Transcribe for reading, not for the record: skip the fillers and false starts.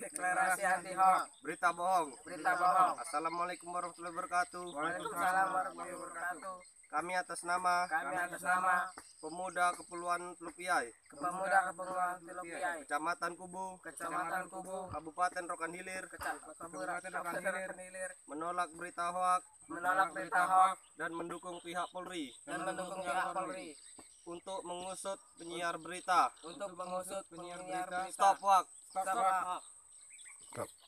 Deklarasi anti hoax. Berita bohong. Berita bohong. Assalamualaikum warahmatullahi wabarakatuh. Waalaikumsalam warahmatullahi wabarakatuh. Kami atas nama Pemuda Kepulauan Telupiai, Kecamatan Kubu, Kabupaten Rokan Hilir, menolak berita hoax dan mendukung pihak Polri untuk mengusut penyiar berita. Stop hoax.